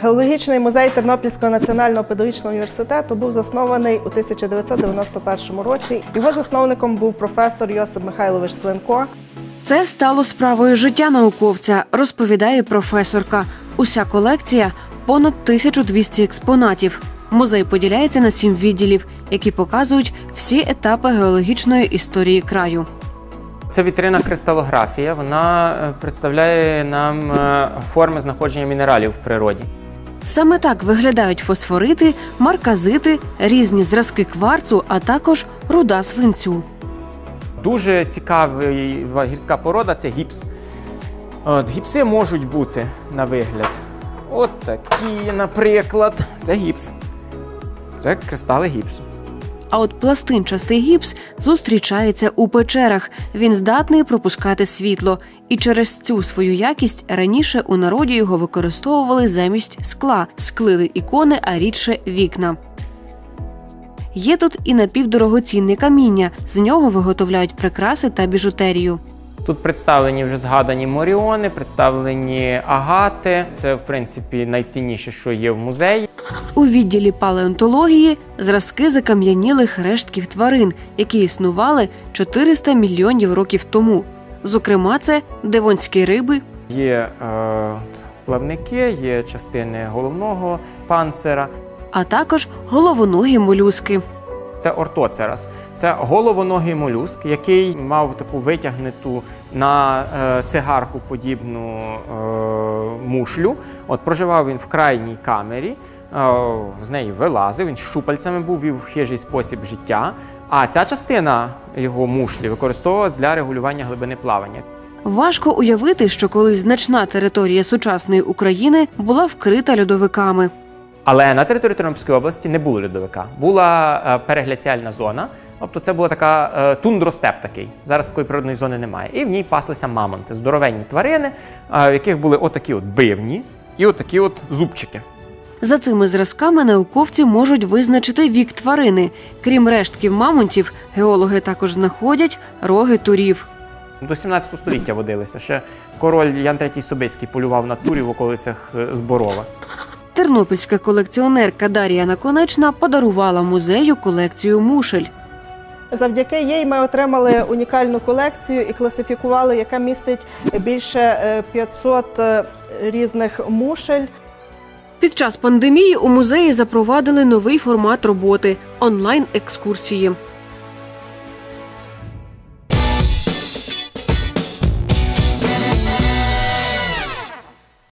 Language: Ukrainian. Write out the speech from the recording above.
Геологічний музей Тернопільського національного педагогічного університету був заснований у 1991 році. Його засновником був професор Йосип Михайлович Свинко. Це стало справою життя науковця, розповідає професорка. Уся колекція – понад 1200 експонатів. Музей поділяється на 7 відділів, які показують всі етапи геологічної історії краю. Це вітрина кристалографія. Вона представляє нам форми знаходження мінералів в природі. Саме так виглядають фосфорити, марказити, різні зразки кварцу, а також руда свинцю. Дуже цікава гірська порода – це гіпс. Гіпси можуть бути на вигляд. От такі, наприклад. Це гіпс. Це кристали гіпсу. А от пластинчастий гіпс зустрічається у печерах. Він здатний пропускати світло. І через цю свою якість раніше у народі його використовували замість скла. Склили ікони, а рідше вікна. Є тут і напівдорогоцінне каміння. З нього виготовляють прикраси та біжутерію. Тут представлені вже згадані моріони, представлені агати. Це, в принципі, найцінніше, що є в музеї. У відділі палеонтології – зразки закам'янілих рештків тварин, які існували 400 мільйонів років тому. Зокрема, це девонські риби. Є плавники, є частини головного панцира. А також головоногі молюски. Це ортоцерас. Це головоногий молюск, який мав таку витягнуту на цигарку подібну мушлю. От проживав він в крайній камері, з неї вилазив, він щупальцями був, вів хижий спосіб життя. А ця частина його мушлі використовувалась для регулювання глибини плавання. Важко уявити, що колись значна територія сучасної України була вкрита льодовиками. Але на території Тернопільської області не було льодовика. Була перегляціальна зона, тобто це була така тундростеп такий. Зараз такої природної зони немає. І в ній паслися мамонти, здоровенні тварини, в яких були отакі от бивні і отакі от зубчики. За цими зразками науковці можуть визначити вік тварини. Крім рештків мамонтів, геологи також знаходять роги турів. До 17 століття водилися. Ще король Ян III Собеський полював на турів в околицях Зборова. Тернопільська колекціонерка Дар'я Наконечна подарувала музею колекцію мушель. Завдяки їй ми отримали унікальну колекцію і класифікували, яка містить більше 500 різних мушель. Під час пандемії у музеї запровадили новий формат роботи – онлайн-екскурсії.